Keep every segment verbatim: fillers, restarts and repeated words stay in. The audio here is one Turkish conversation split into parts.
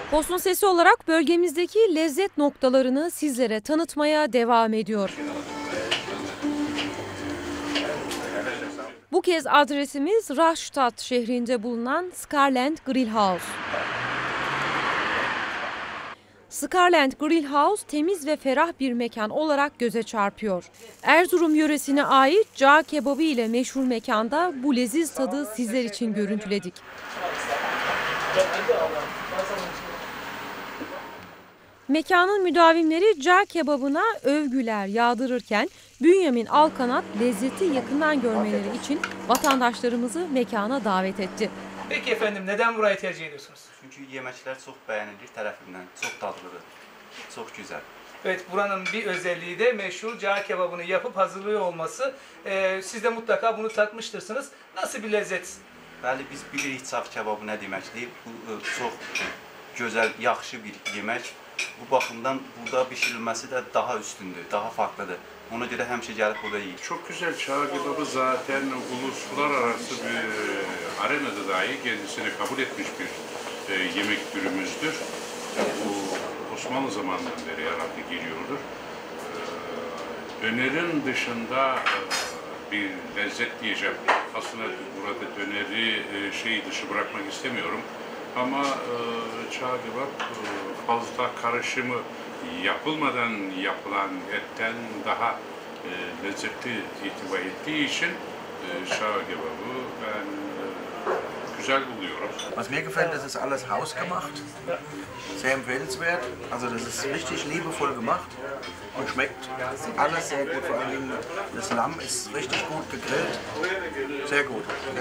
Post'un sesi olarak bölgemizdeki lezzet noktalarını sizlere tanıtmaya devam ediyor. Bu kez adresimiz Rastatt şehrinde bulunan Skarland Grill House. Skarland Grill House temiz ve ferah bir mekan olarak göze çarpıyor. Erzurum yöresine ait cağ kebabı ile meşhur mekanda bu leziz tadı sizler için görüntüledik. Mekanın müdavimleri cağ kebabına övgüler yağdırırken Bünyamin Alkanat lezzeti yakından görmeleri için vatandaşlarımızı mekana davet etti. Peki efendim, neden burayı tercih ediyorsunuz? Çünkü yemekler çok beğenilir tarafından, çok tatlıdır, çok güzel. Evet, buranın bir özelliği de meşhur cağ kebabını yapıp hazırlıyor olması. Ee, siz de mutlaka bunu tatmıştırsınız. Nasıl bir lezzet? Bəli, biz bilirik cağ kebabı nə deməkdir. Bu çox gözəl, yaxşı bir yemək. Bu baxımdan burada pişirilməsi də daha üstündür, daha farklıdır. Ona göre həmişə gəlib burada yiyir. Çok güzel cağ kebabı zaten uluslararası bir arenada dahi kendisini kabul etmiş bir e, yemek türümüzdür. Bu Osmanlı zamanından beri herhalde geliyordur. E, dönerin dışında e, bir lezzet diyeceğim. Aslında burada döneri e, şey dışı bırakmak istemiyorum. Ama e, cağ kebap e, fazla karışımı yapılmadan yapılan etten daha e, lezzetli itibar ettiği için e, cağ kebabı ben e, güzel buluyorum. Was mir gefällt, das ist alles hausgemacht, sehr empfehlenswert. Also das ist richtig liebevoll gemacht und schmeckt alles sehr gut. Vor allen Dingen das Lamm ist richtig gut gegrillt, sehr gut.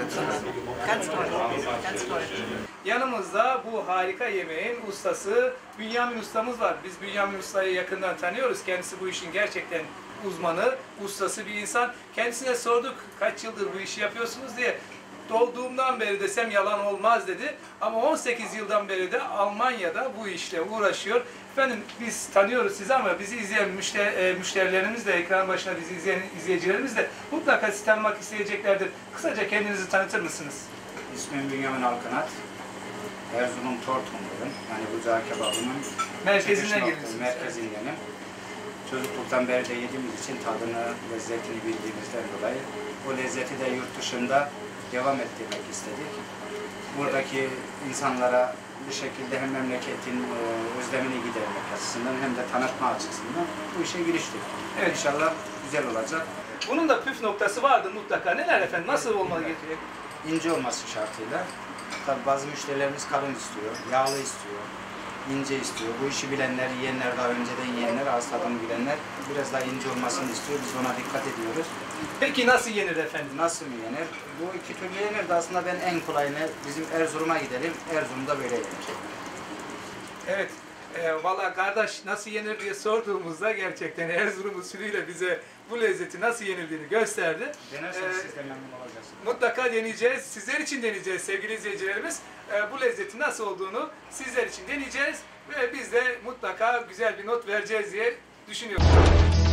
Ganz toll, ganz toll. Yanımızda bu harika yemeğin ustası Bünyamin ustamız var. Biz Bünyamin ustayı yakından tanıyoruz. Kendisi bu işin gerçekten uzmanı, ustası bir insan. Kendisine sorduk kaç yıldır bu işi yapıyorsunuz diye. Doğduğumdan beri desem yalan olmaz dedi. Ama on sekiz yıldan beri de Almanya'da bu işle uğraşıyor. Efendim biz tanıyoruz sizi ama bizi izleyen müşter, müşterilerimiz de, ekran başına bizi izleyen izleyicilerimiz de mutlaka sizi tanımak isteyeceklerdir. Kısaca kendinizi tanıtır mısınız? İsmim Bünyamin Alkanat. Erzurum Tortumluyum. Yani bu cağ kebabının merkezinden geliyorsunuz. Merkezindenim. Çocukluktan beri de yediğimiz için tadını, lezzetini bildiğimizden dolayı o lezzeti de yurt dışında devam ettirmek istedik. Buradaki insanlara bu şekilde hem memleketin özlemini gidermek açısından hem de tanıtma açısından bu işe giriştik. Evet, İnşallah güzel olacak. Bunun da püf noktası vardır mutlaka. Neler efendim? Nasıl olmalı gerekiyor? İnce olması şartıyla. Tabii bazı müşterilerimiz kalın istiyor, yağlı istiyor, ince istiyor. Bu işi bilenler, yiyenler, daha önceden yiyenler, ağız tadını bilenler biraz daha ince olmasını istiyor. Biz ona dikkat ediyoruz. Peki nasıl yenir efendim? Nasıl mı yenir? Bu iki türlü yenir de aslında ben en kolayını bizim Erzurum'a gidelim. Erzurum'da böyle yenir. Evet. E, Valla kardeş nasıl yenir diye sorduğumuzda gerçekten Erzurum usulüyle bize bu lezzeti nasıl yenildiğini gösterdi. Denerseniz ee, siz de memnun olacaksınız. Mutlaka deneyeceğiz. Sizler için deneyeceğiz sevgili izleyicilerimiz. E, bu lezzetin nasıl olduğunu sizler için deneyeceğiz. Ve biz de mutlaka güzel bir not vereceğiz diye düşünüyorum.